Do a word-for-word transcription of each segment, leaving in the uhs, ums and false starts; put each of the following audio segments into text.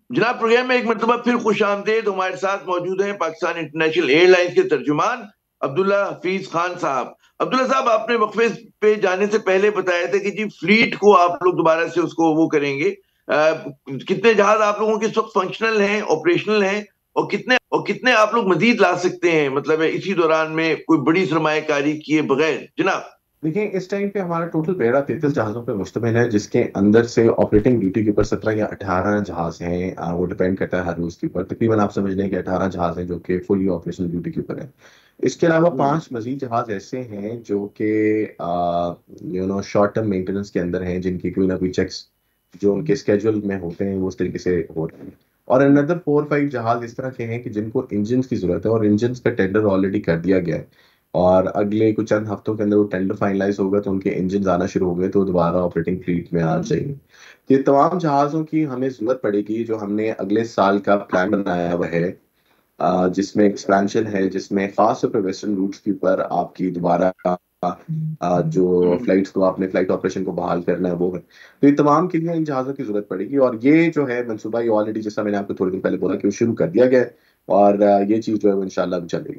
जनाब, प्रोग्राम में एक मरतबा फिर खुश आमदेद। हमारे साथ मौजूद हैं पाकिस्तान इंटरनेशनल एयरलाइंस के तर्जुमान अब्दुल्ला हफीज खान साहब। अब्दुल्ला साहब, आपने वक्फे पे जाने से पहले बताया था कि जी फ्लीट को आप लोग दोबारा से उसको वो करेंगे। आ, कितने जहाज आप लोगों के इस वक्त फंक्शनल हैं, ऑपरेशनल हैं, और कितने और कितने आप लोग मजीद ला सकते हैं, मतलब है इसी दौरान में कोई बड़ी सरमायाकारी किए बगैर जनाब? देखिए, इस टाइम पे हमारा टोटल बेड़ा तैंतीस जहाजों पे मुश्तमिल है, जिसके अंदर से ऑपरेटिंग ड्यूटी के ऊपर सत्रह या अठारह जहाज हैं। आ, वो डिपेंड करता है हर रोज के ऊपर। तकरीबन आप समझ लें कि अठारह जहाज हैं जो कि फुली ऑपरेशनल ड्यूटी के ऊपर है। इसके अलावा हम्म। पांच मजीद जहाज ऐसे हैं जो कि you know short term maintenance के अंदर हैं, जिनकी कोई ना कोई चेक्स जो उनके स्केड्यूल में होते हैं वो उस तरीके से हो रहे हैं। और अनदर फोर फाइव जहाज इस तरह के हैं कि जिनको इंजन की जरूरत है, और इंजन का टेंडर ऑलरेडी कर दिया गया है। और अगले कुछ चंद हफ्तों के अंदर वो टेंडर फाइनलाइज होगा तो उनके इंजन आना शुरू हो गए तो दोबारा ऑपरेटिंग फ्लीट में आ जाएंगे। तो ये तमाम जहाज़ों की हमें जरूरत पड़ेगी, जो हमने अगले साल का प्लान बनाया हुआ है, अ, जिसमें एक्सपेंशन है, जिसमें खास तौर पर वेस्टर्न रूट्स के ऊपर आपकी दोबारा अ, जो हम्म। फ्लाइट्स को आपने फ्लाइट ऑपरेशन को बहाल करना है वो है। तो ये तमाम के लिए इन जहाज़ों की जरूरत पड़ेगी, और ये जो है मनसूबा ये ऑलरेडी, जैसा मैंने आपको थोड़ी दिन पहले बोला, कि वो शुरू कर दिया गया है। और अ, ये चीज़ जो है वो इंशाल्लाह अब चलेगी।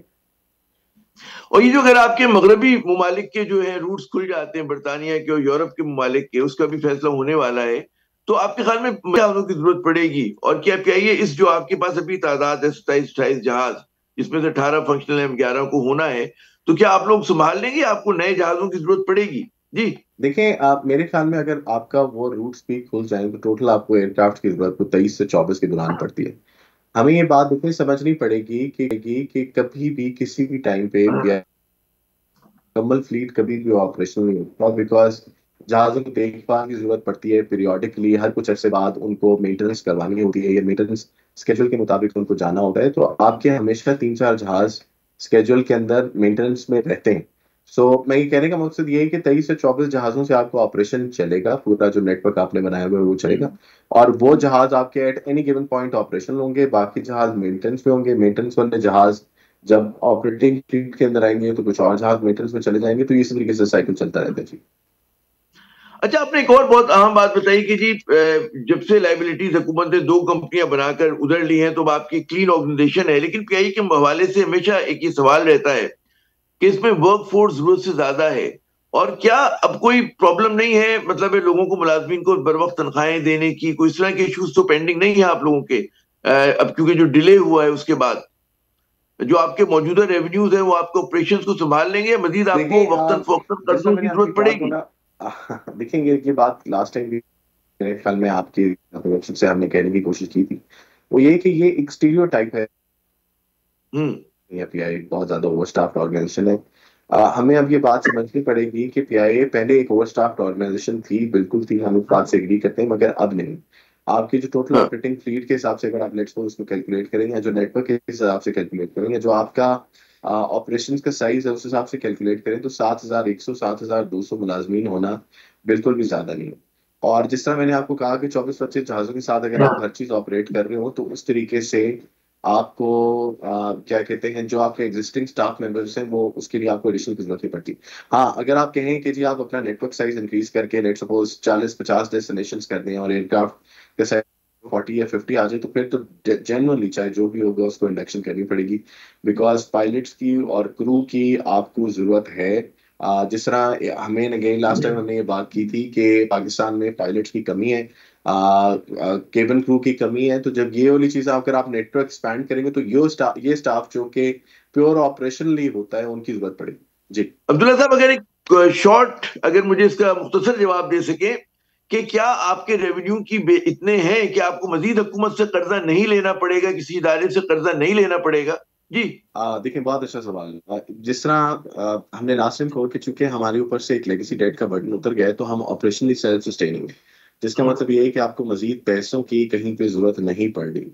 और ये जो अगर आपके मगरबी ममालिक के जो है रूट्स खुल जाते हैं, बरतानिया के और यूरोप के ममालिक के, उसका भी फैसला होने वाला है, तो आपके ख्याल में जहाजों की जरूरत पड़ेगी? और क्या क्या ये इस जो आपके पास अभी तादाद है सत्ताईस अट्ठाईस जहाज, जिसमें से अठारह फंक्शनल है, ग्यारह को होना है, तो क्या आप लोग संभाल लेंगे? आपको नए जहाजों की जरूरत पड़ेगी? जी। देखें, आप मेरे ख्याल में अगर आपका वो रूट स्पीड खुल जाए तो टोटल आपको एयरक्राफ्ट की जरूरत को तेईस से चौबीस के दौरान पड़ती है। हमें ये बात देखिए समझनी पड़ेगी कि कि कभी भी किसी भी टाइम पे मुकम्मल फ्लीट कभी भी ऑपरेशनल नहीं होता, बिकॉज जहाज़ों को देखभाल की जरूरत पड़ती है। पीरियोडिकली हर कुछ अरसे बाद उनको मेंटेनेंस करवानी होती है, या मेंटेनेंस स्केड्यूल के मुताबिक उनको जाना होता है। तो आपके हमेशा तीन चार जहाज स्केड्यूल के अंदर मेंटेनेंस में रहते हैं। सो so, मैं ये कहने का मकसद ये है कि तेईस से चौबीस जहाज़ों से आपको ऑपरेशन चलेगा, पूरा जो नेटवर्क आपने बनाया हुआ है वो चलेगा। और वो जहाज आपके at any given point operational होंगे, बाकी जहाज मेंटेनेंस में होंगे। मेंटेनेंस वाले जहाज जब ऑपरेटिंग फ्लीट के अंदर आएंगे तो कुछ और जहाज मेंटेनेंस में चले जाएंगे। तो इस तरीके से साइकिल चलता रहता है जी। अच्छा, आपने एक और बहुत अहम बात बताई कि जी जब से लाइबिलिटीज हुकूमत ने दो कंपनियां बनाकर उधर ली हैं तो अब आपकी क्लीन ऑर्गेनाइजेशन है, लेकिन पीआई के हवाले से हमेशा एक ही सवाल रहता है कि इसमें वर्क फोर्स जरूरत से ज्यादा है। और क्या अब कोई प्रॉब्लम नहीं है, मतलब है लोगों को, मुलाजमीन को बर वक्त तनख्वाहें देने की, कोई इस तरह के इश्यूज तो पेंडिंग नहीं है आप लोगों के? अब क्योंकि जो डिले हुआ है उसके बाद जो आपके मौजूदा रेवेन्यूज है वो आपके ऑपरेशंस को संभाल लेंगे, मजीद आपको देखिए, वक्तन आ, फवक्तन जैसा कर्जों की मैंने आपकी जरूरत बात पड़ेगी? बोला, आ, देखेंगे ये बात लास्ट टाइम भी मेरे ख्याल में आपकी प्रोडक्शन से हमने कहने की कोशिश की थी। वो ये कि ये एक स्टीरियो टाइप है, हम्म। या पीआई बहुत ज्यादा ओवर स्टाफ्ड ऑर्गेनाइजेशन है। आ, हमें अब ये बात समझनी पड़ेगी कि पीआईए पहले एक ओवर स्टाफ्ड ऑर्गेनाइजेशन थी, बिल्कुल थी, हम इस बात से एग्री करते हैं, मगर अब नहीं। आपकी जो टोटल हाँ। ऑपरेटिंग फ्लीट के हिसाब से अगर आप लेट्स सपोज उसको कैलकुलेट करें, या जो नेटवर्क के हिसाब से कैलकुलेट करें, या जो आपका ऑपरेशन का साइज है उस हिसाब से कैलकुलेट करें, तो सात हजार एक सौ सात हजार दो सौ मुलाजमीन होना बिल्कुल भी ज्यादा नहीं है। और जिस तरह मैंने आपको कहा कि चौबीस पच्चीस जहाजों के साथ अगर आप हर चीज ऑपरेट कर रहे हो, तो उस तरीके से आपको आ, क्या कहते हैं, जो आपके एग्जिस्टिंग स्टाफ मेंबर्स हैं वो उसके लिए आपको एडिशनल की जरूरत नहीं पड़ती। हाँ, अगर आप कहें कि जी आप अपना नेटवर्क साइज इंक्रीज करके लेट सपोज चालीस पचास डेस्टिनेशन कर दें और एयरक्राफ्ट का साइज फोर्टी या फिफ्टी आ जाए, तो फिर तो जनरली चाहे जो भी होगा उसको इंडक्शन करनी पड़ेगी। बिकॉज पायलट्स की और क्रू की आपको जरूरत है। आ, जिस तरह हमें अगेन लास्ट टाइम हमने ये बात की थी कि पाकिस्तान में पायलट्स की कमी है, केबल क्रू की कमी है। तो जब ये वाली चीज अगर आप नेटवर्क एक्सपैंड करेंगे तो ये स्टाफ ये स्टाफ जो कि प्योर ऑपरेशनली होता है उनकी जरूरत पड़ेगी जी। अब्दुल्ला साहब, अगर एक शॉर्ट, अगर मुझे इसका मुख्तसर जवाब दे सके कि क्या आपके रेवेन्यू की बे- इतने हैं कि आपको मजीद हुकूमत से कर्जा नहीं लेना पड़ेगा, किसी इदारे से कर्जा नहीं लेना पड़ेगा? जी। आ, देखिए, बहुत अच्छा सवाल है। आ, जिस तरह आ, हमने लास्ट टाइम कवर कर चुके हैं, हमारे ऊपर से एक लेगेसी डेट का बर्डन उतर गया है, तो हम ऑपरेशनली सेल्फ सस्टेनिंग है। जिसका मतलब ये है कि आपको मजीद पैसों की कहीं पे जरूरत नहीं पड़ रही।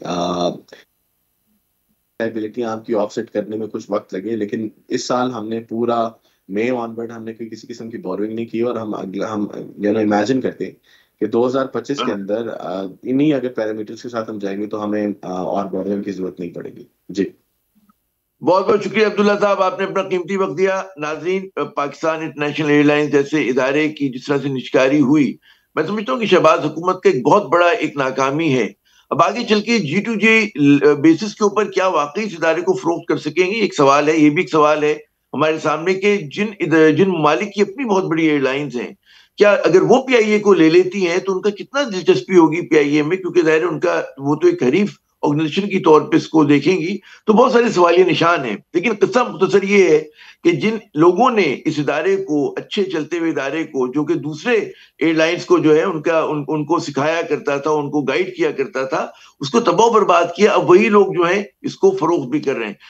लाइबिलिटी आपकी ऑफसेट करने में कुछ वक्त लगे, लेकिन इस साल हमने पूरा मई ऑनवर्ड हमने कोई किसी किस्म की बोरोइंग नहीं की, और हम अगला हम यू नो इमेजिन करते हैं कि दो हज़ार पच्चीस के अंदर आ, इन्हीं अगर पैरामीटर्स के साथ हम जाएंगे तो हमें आ, और बोरोइंग की जरूरत नहीं पड़ेगी जी। बहुत बहुत शुक्रिया अब्दुल्ला साहब, आपने अपना कीमती वक्त दिया। नाजरीन, पाकिस्तान इंटरनेशनल एयरलाइंस जैसे इदारे की जिस तरह से निष्कारी हुई, मैं समझता हूँ कि शहबाज हुकूमत का एक बहुत बड़ा एक नाकामी है। अब आगे चल के जी टू जे बेसिस के ऊपर क्या वाकई इस इदारे को फरोख्त कर सकेंगे, एक सवाल है। ये भी एक सवाल है हमारे सामने के जिन जिन ममालिक की अपनी बहुत बड़ी एयरलाइंस हैं, क्या अगर वो पीआईए को ले लेती हैं तो उनका कितना दिलचस्पी होगी पीआईए में, क्योंकि जाहिर है उनका वो तो एक हरीफ ऑर्गेनाइजेशन की तौर पे इसको देखेंगी। तो बहुत सारे सवालिया निशान हैं, लेकिन किस्सा मुख्तसर ये है कि जिन लोगों ने इस इदारे को, अच्छे चलते हुए इदारे को, जो कि दूसरे एयरलाइंस को जो है उनका उन, उनको सिखाया करता था, उनको गाइड किया करता था, उसको तबाह बर्बाद किया, अब वही लोग जो है इसको फरोख्त भी कर रहे हैं।